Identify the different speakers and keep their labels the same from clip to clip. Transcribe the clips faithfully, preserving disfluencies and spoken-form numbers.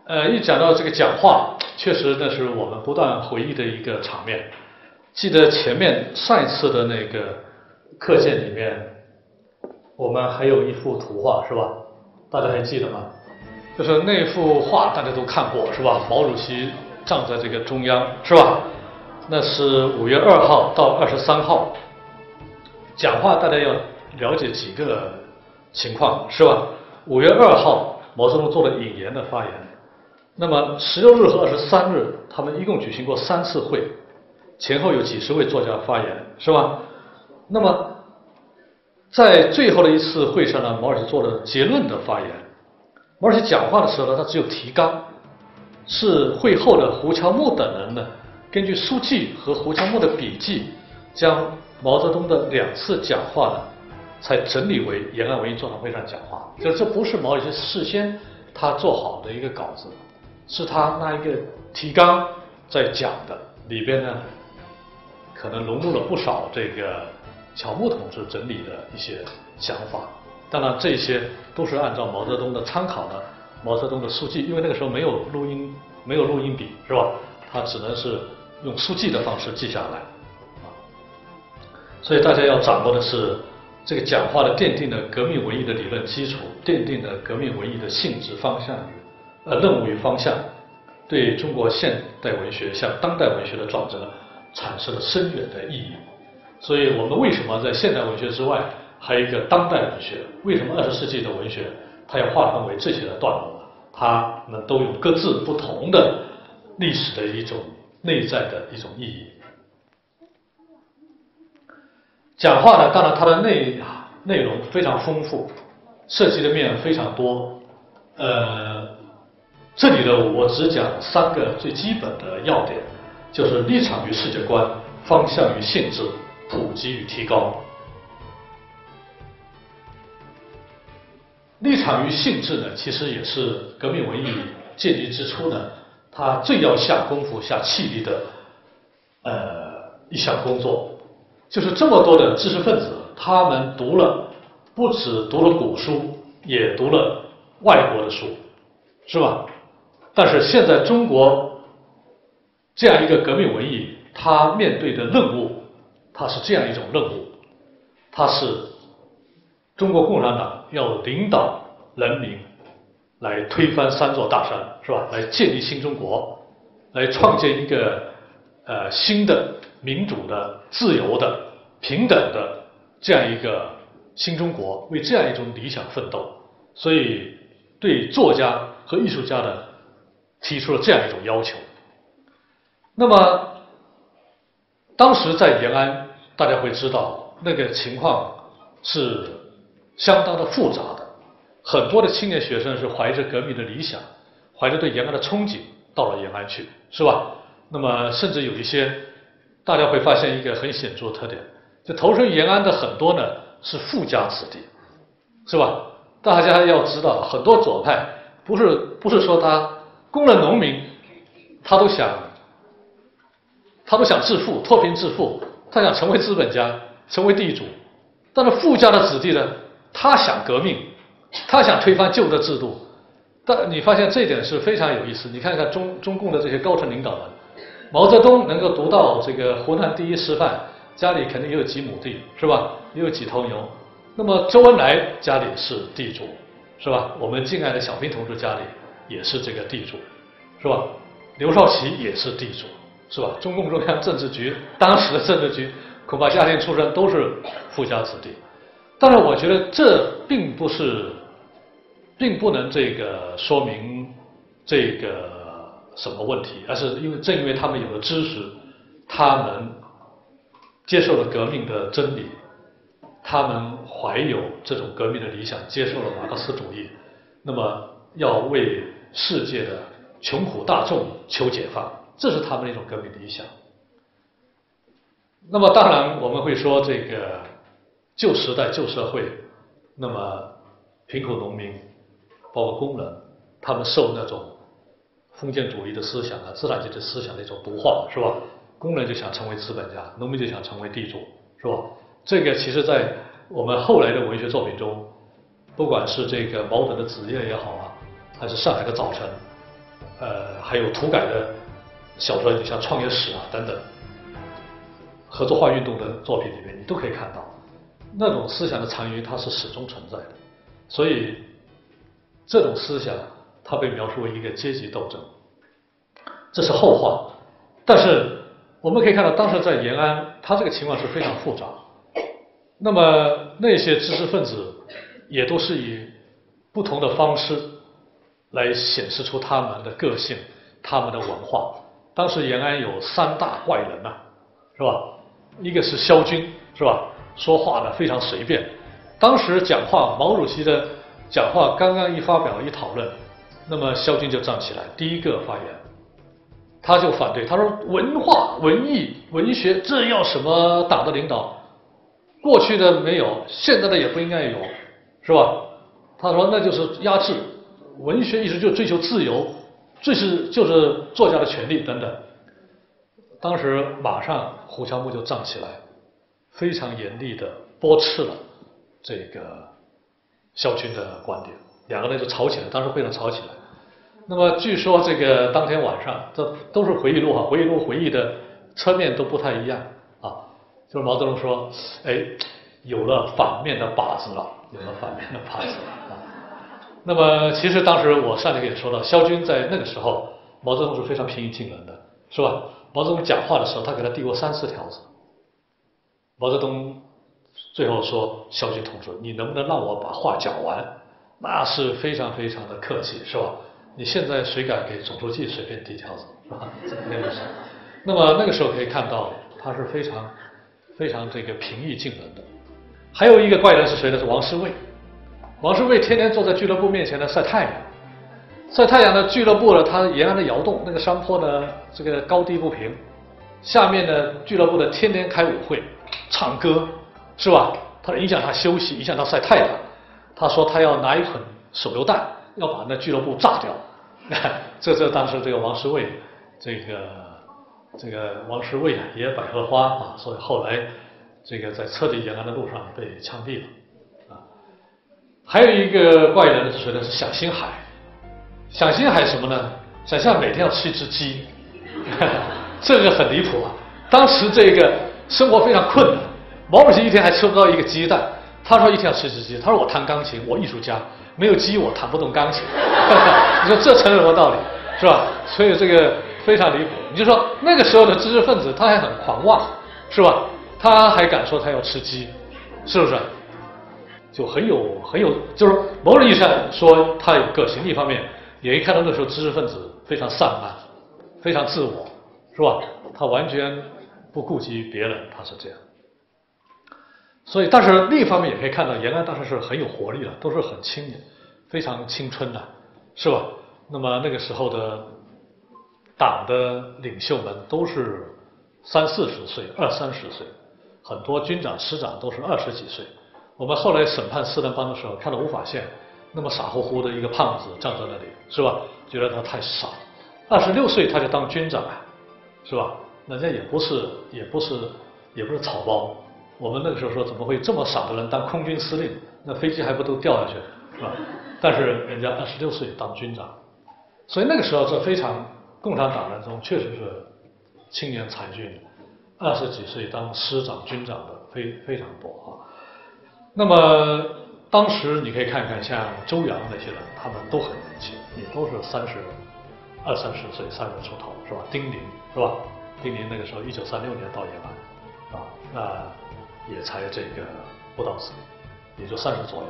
Speaker 1: 呃，一讲到这个讲话，确实那是我们不断回忆的一个场面。记得前面上一次的那个课件里面，我们还有一幅图画，是吧？大家还记得吗？就是那幅画大家都看过，是吧？毛主席站在这个中央，是吧？那是五月二号到二十三号。讲话大家要了解几个情况，是吧？五月二号，毛泽东做了引言的发言。那么十六日和二十三日，他们一共举行过三次会，前后有几十位作家发言，是吧？那么在最后的一次会上呢，毛主席做了结论的发言。毛主席讲话的时候呢，他只有提纲，是会后的胡乔木等人呢，根据书记和胡乔木的笔记，将毛泽东的两次讲话呢，才整理为延安文艺座谈会上讲话。就是这不是毛主席事先他做好的一个稿子，是他那一个提纲在讲的，里边呢，可能融入了不少这个乔木同志整理的一些想法。当然，这些都是按照毛泽东的参考的毛泽东的书记，因为那个时候没有录音，没有录音笔，是吧？他只能是用书记的方式记下来。所以大家要掌握的是这个讲话的奠定了革命文艺的理论基础，奠定了革命文艺的性质方向与呃任务与方向，对中国现代文学向当代文学的转折产生了深远的意义。所以我们为什么在现代文学之外还有一个当代文学？为什么二十世纪的文学它要划分为这些的段落呢？它们都有各自不同的历史的一种内在的一种意义。讲话呢，当然它的内内容非常丰富，涉及的面非常多。呃，这里的我只讲三个最基本的要点，就是立场与世界观、方向与性质、普及与提高。立场与性质呢，其实也是革命文艺建立之初呢，它最要下功夫、下气力的呃一项工作。就是这么多的知识分子，他们读了不只读了古书，也读了外国的书，是吧？但是现在中国这样一个革命文艺，它面对的任务，它是这样一种任务，它是中国共产党要领导人民来推翻三座大山，是吧？来建立新中国，来创建一个呃新的民主的、自由的、平等的这样一个新中国，为这样一种理想奋斗。所以对作家和艺术家呢提出了这样一种要求。那么当时在延安，大家会知道那个情况是相当的复杂的，很多的青年学生是怀着革命的理想，怀着对延安的憧憬到了延安去，是吧？那么甚至有一些大家会发现一个很显著的特点，就投身延安的很多呢是富家子弟，是吧？大家要知道，很多左派不是不是说他工人农民他都想他都想致富，脱贫致富，他想成为资本家，成为地主。但是富家的子弟呢，他想革命，他想推翻旧的制度。但你发现这一点是非常有意思。你看看中中共的这些高层领导人，毛泽东能够读到这个湖南第一师范，家里肯定也有几亩地，是吧？也有几头牛。那么周恩来家里是地主，是吧？我们敬爱的小平同志家里也是这个地主，是吧？刘少奇也是地主，是吧？中共中央政治局当时的政治局恐怕家庭出身都是富家子弟。当然，我觉得这并不是，并不能这个说明这个什么问题，而是因为正因为他们有了知识，他们接受了革命的真理，他们怀有这种革命的理想，接受了马克思主义，那么要为世界的穷苦大众求解放，这是他们的一种革命理想。那么当然我们会说，这个旧时代旧社会，那么贫苦农民包括工人，他们受那种封建主义的思想啊、资产阶级思想的一种毒化，是吧？工人就想成为资本家，农民就想成为地主，是吧？这个其实在我们后来的文学作品中，不管是这个茅盾的《子夜》也好啊，还是上海的早晨， 呃，还有土改的小说，你像《创业史》啊等等，合作化运动的作品里面，你都可以看到那种思想的残余，它是始终存在的。所以这种思想，它被描述为一个阶级斗争，这是后话。但是我们可以看到，当时在延安，它这个情况是非常复杂。那么那些知识分子也都是以不同的方式来显示出他们的个性、他们的文化。当时延安有三大怪人呐、啊，是吧？一个是萧军，是吧？说话呢非常随便。当时讲话，毛主席的讲话刚刚一发表一讨论，那么萧军就站起来，第一个发言，他就反对，他说文化、文艺、文学这要什么党的领导？过去的没有，现在的也不应该有，是吧？他说那就是压制，文学艺术就追求自由，最是就是作家的权利等等。当时马上胡乔木就站起来，非常严厉地驳斥了这个萧军的观点，两个人就吵起来，当时会上吵起来。那么据说这个当天晚上，这都是回忆录啊，回忆录回忆的侧面都不太一样啊。就是毛泽东说：“哎，有了反面的靶子了，有了反面的靶子了啊。”那么其实当时我上次也说到，萧军在那个时候，毛泽东是非常平易近人的，是吧？毛泽东讲话的时候，他给他递过三四条子。毛泽东最后说：“萧军同志，你能不能让我把话讲完？”那是非常非常的客气，是吧？你现在谁敢给总书记随便递条子，是吧？那个时候，那么那个时候可以看到，他是非常非常这个平易近人的。还有一个怪人是谁呢？是王世卫。王世卫天天坐在俱乐部面前呢晒太阳，晒太阳的俱乐部呢，他延安的窑洞那个山坡呢，这个高低不平，下面呢俱乐部的天天开舞会、唱歌，是吧？他影响他休息，影响他晒太阳。他说他要拿一捆手榴弹，要把那俱乐部炸掉。这这当时这个王世卫，这个这个王世卫啊，野百合花啊，所以后来这个在撤离延安的路上被枪毙了啊。还有一个怪人是谁呢？是蒋新海。蒋新海什么呢？蒋新海每天要吃一只鸡，这个很离谱啊。当时这个生活非常困难，毛主席一天还吃不到一个鸡蛋。他说一天要吃一只鸡，他说我弹钢琴，我艺术家，没有鸡我弹不动钢琴。你说这成了什么道理，是吧？所以这个非常离谱。你就说那个时候的知识分子他还很狂妄，是吧？他还敢说他要吃鸡，是不是？就很有很有，就是某种意义上说他有个性。另一方面，也可以看到那时候知识分子非常散漫，非常自我，是吧？他完全不顾及别人，他是这样。所以，但是另一方面也可以看到，延安当时是很有活力的，都是很青年，非常青春的，是吧？那么那个时候的党的领袖们都是三四十岁、二三十岁，很多军长、师长都是二十几岁。我们后来审判四人帮的时候，看到吴法宪那么傻乎乎的一个胖子站在那里，是吧？觉得他太傻，二十六岁他就当军长啊，是吧？人家也不是，也不是，也不是草包。我们那个时候说，怎么会这么傻的人当空军司令？那飞机还不都掉下去，是吧？但是人家二十六岁当军长，所以那个时候是非常共产党人中确实是青年才俊，二十几岁当师长、军长的非非常多啊。那么当时你可以看看，像周扬那些人，他们都很年轻，也都是三十二三十岁、三十出头，是吧？丁玲是吧？丁玲那个时候一九三六年到延安，啊，那也才这个不到四，也就三十左右。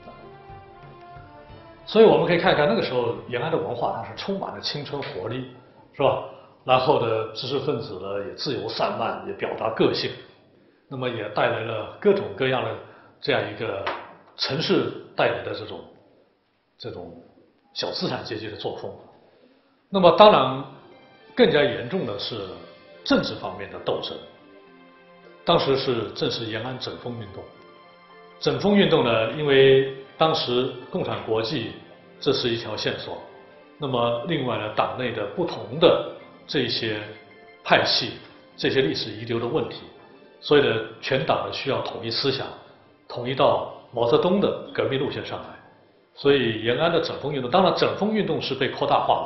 Speaker 1: 所以我们可以看看那个时候延安的文化，它是充满了青春活力，是吧？然后的知识分子呢也自由散漫，也表达个性，那么也带来了各种各样的这样一个城市带来的这种这种小资产阶级的作风。那么当然更加严重的是政治方面的斗争。当时是正是延安整风运动。整风运动呢，因为当时共产国际这是一条线索，那么另外呢，党内的不同的这些派系、这些历史遗留的问题，所以呢，全党呢需要统一思想，统一到毛泽东的革命路线上来。所以延安的整风运动，当然整风运动是被扩大化了，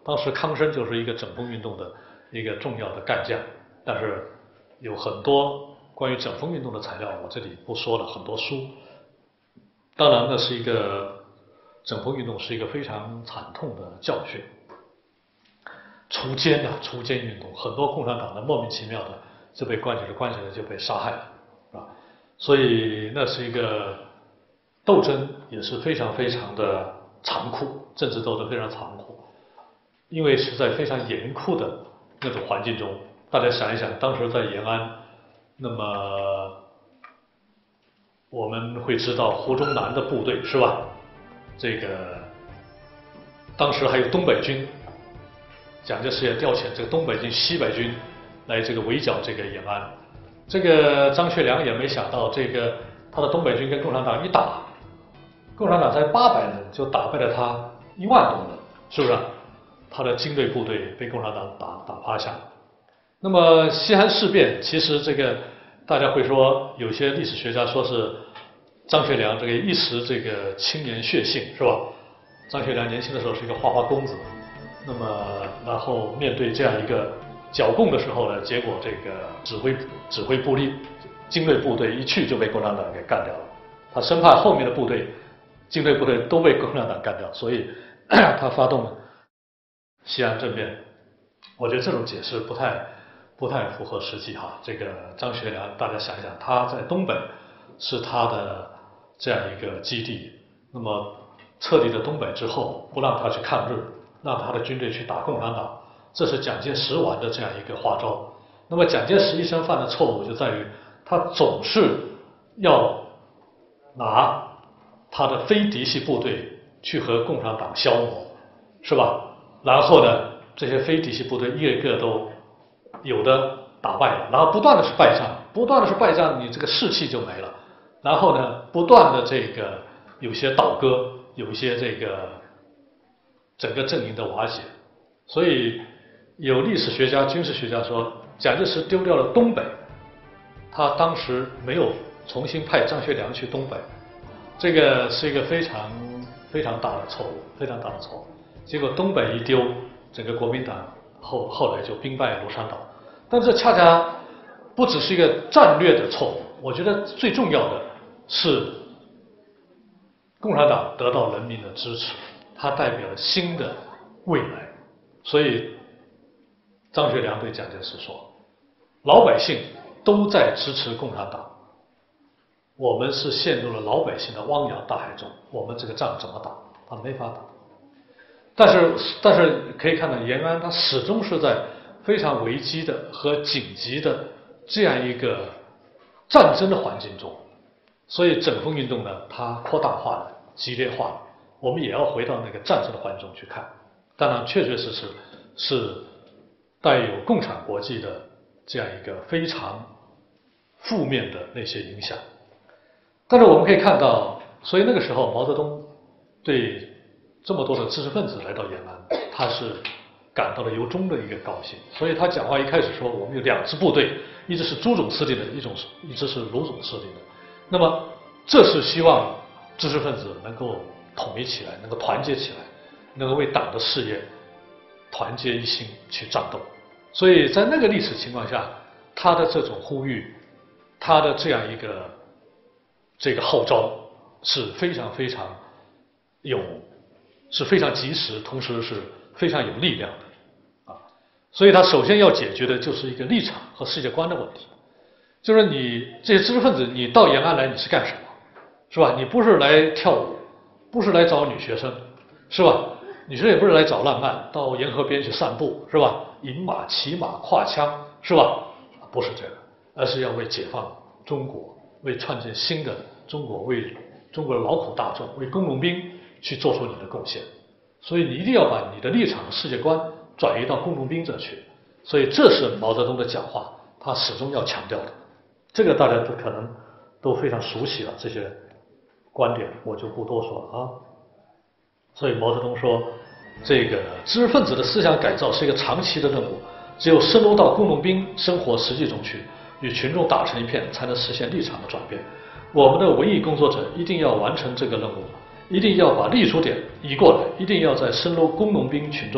Speaker 1: 当时康生就是一个整风运动的一个重要的干将，但是有很多关于整风运动的材料，我这里不说了，很多书。当然，那是一个整风运动是一个非常惨痛的教训。锄奸啊，锄奸运动，很多共产党的莫名其妙的就被关起来，关起来就被杀害了，是吧？所以那是一个斗争，也是非常非常的残酷，政治斗争非常残酷，因为是在非常严酷的那种环境中。大家想一想，当时在延安，那么我们会知道胡宗南的部队是吧？这个当时还有东北军。蒋介石也调遣这个东北军、西北军来这个围剿这个延安。这个张学良也没想到，这个他的东北军跟共产党一打，共产党才八百人就打败了他一万多人，是不是？他的精锐部队被共产党打打趴下。那么西安事变，其实这个大家会说，有些历史学家说是张学良这个一时这个青年血性，是吧？张学良年轻的时候是一个花花公子。那么，然后面对这样一个剿共的时候呢，结果这个指挥指挥部力精锐部队一去就被共产党给干掉了。他生怕后面的部队精锐部队都被共产党干掉，所以他发动了西安政变。我觉得这种解释不太不太符合实际哈。这个张学良，大家想一想，他在东北是他的这样一个基地，那么撤离了东北之后，不让他去抗日。让他的军队去打共产党，这是蒋介石玩的这样一个花招。那么蒋介石一生犯的错误就在于，他总是要拿他的非嫡系部队去和共产党消磨，是吧？然后呢，这些非嫡系部队一个个都有的打败了，然后不断的是败仗，不断的是败仗，你这个士气就没了。然后呢，不断的这个有些倒戈，有一些这个。整个阵营的瓦解，所以有历史学家、军事学家说，蒋介石丢掉了东北，他当时没有重新派张学良去东北，这个是一个非常非常大的错误，非常大的错误。结果东北一丢，整个国民党后后来就兵败如山倒。但这恰恰不只是一个战略的错误，我觉得最重要的是共产党得到人民的支持。它代表了新的未来，所以张学良对蒋介石说：“老百姓都在支持共产党，我们是陷入了老百姓的汪洋大海中，我们这个仗怎么打？他没法打。”但是，但是可以看到，延安它始终是在非常危机的和紧急的这样一个战争的环境中，所以整风运动呢，它扩大化了、激烈化了。我们也要回到那个战争的环境中去看，当然确确实实是带有共产国际的这样一个非常负面的那些影响。但是我们可以看到，所以那个时候毛泽东对这么多的知识分子来到延安，他是感到了由衷的一个高兴。所以他讲话一开始说，我们有两支部队，一支是朱总司令的，一种一支是卢总司令的。那么这是希望知识分子能够统一起来，能够团结起来，能够为党的事业团结一心去战斗。所以在那个历史情况下，他的这种呼吁，他的这样一个这个号召是非常非常有，是非常及时，同时是非常有力量的啊。所以他首先要解决的就是一个立场和世界观的问题，就是你这些知识分子，你到延安来你是干什么，是吧？你不是来跳舞，不是来找女学生，是吧？女生也不是来找浪漫，到沿河边去散步，是吧？饮马、骑马、挎枪，是吧？不是这个，而是要为解放中国，为创建新的中国，为中国的劳苦大众，为工农兵去做出你的贡献。所以你一定要把你的立场、世界观转移到工农兵这去。所以这是毛泽东的讲话，他始终要强调的。这个大家都可能都非常熟悉了，这些观点我就不多说了啊。所以毛泽东说，这个知识分子的思想改造是一个长期的任务，只有深入到工农兵生活实际中去，与群众打成一片，才能实现立场的转变。我们的文艺工作者一定要完成这个任务，一定要把立足点移过来，一定要在深入工农兵群众，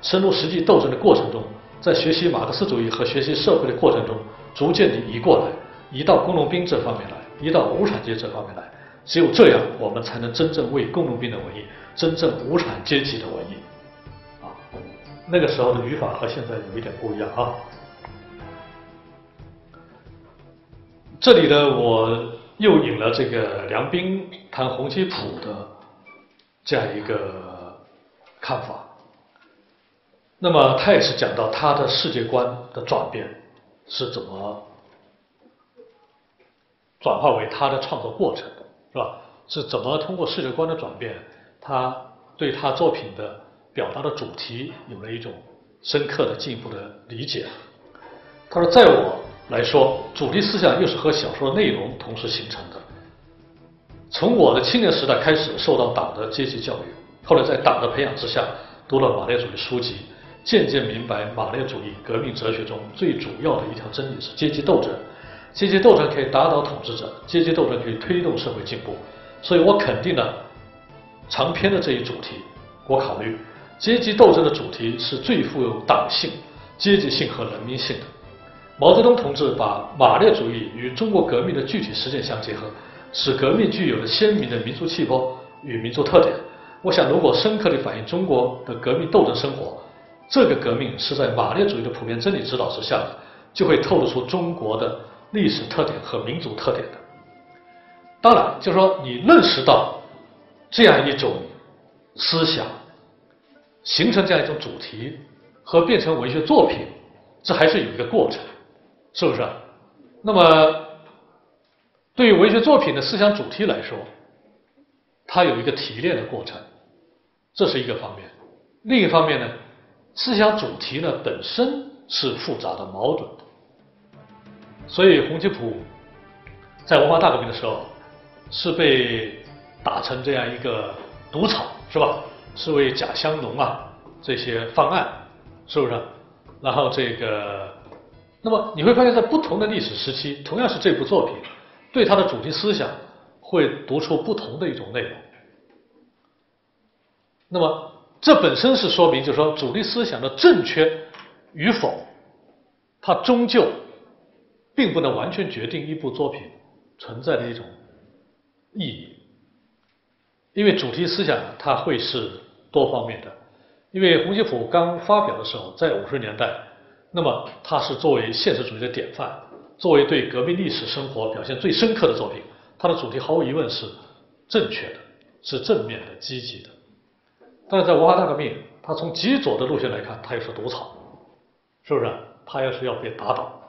Speaker 1: 深入实际斗争的过程中，在学习马克思主义和学习社会的过程中，逐渐地移过来，移到工农兵这方面来，移到无产阶级这方面来。只有这样，我们才能真正为工农兵的文艺，真正无产阶级的文艺。啊，那个时候的语法和现在有一点不一样啊。这里呢，我又引了这个梁斌谈洪基溥的这样一个看法。那么他也是讲到他的世界观的转变是怎么转化为他的创作过程的，是吧？是怎么通过世界观的转变，他对他作品的表达的主题有了一种深刻的进一步的理解。他说，在我来说，主题思想又是和小说的内容同时形成的。从我的青年时代开始，受到党的阶级教育，后来在党的培养之下，读了马列主义书籍，渐渐明白马列主义革命哲学中最主要的一条真理是阶级斗争。阶级斗争可以打倒统治者，阶级斗争可以推动社会进步。所以我肯定了长篇的这一主题，我考虑阶级斗争的主题是最富有党性、阶级性和人民性的。毛泽东同志把马列主义与中国革命的具体实践相结合，使革命具有了鲜明的民族气魄与民族特点。我想，如果深刻地反映中国的革命斗争生活，这个革命是在马列主义的普遍真理指导之下的，就会透露出中国的历史特点和民族特点的。当然，就是说你认识到这样一种思想，形成这样一种主题和变成文学作品，这还是有一个过程，是不是？那么对于文学作品的思想主题来说，它有一个提炼的过程，这是一个方面。另一方面呢，思想主题呢本身是复杂的、矛盾的。所以洪基溥在文化大革命的时候是被打成这样一个毒草，是吧？是为贾香农啊这些方案，是不是？然后这个，那么你会发现在不同的历史时期，同样是这部作品，对它的主题思想会读出不同的一种内容。那么这本身是说明，就是说主题思想的正确与否，它终究并不能完全决定一部作品存在的一种意义，因为主题思想它会是多方面的。因为洪基溥刚发表的时候，在五十年代，那么它是作为现实主义的典范，作为对革命历史生活表现最深刻的作品，它的主题毫无疑问是正确的，是正面的、积极的。但是在文化大革命，它从极左的路线来看，它又是毒草，是不是？它要是要被打倒。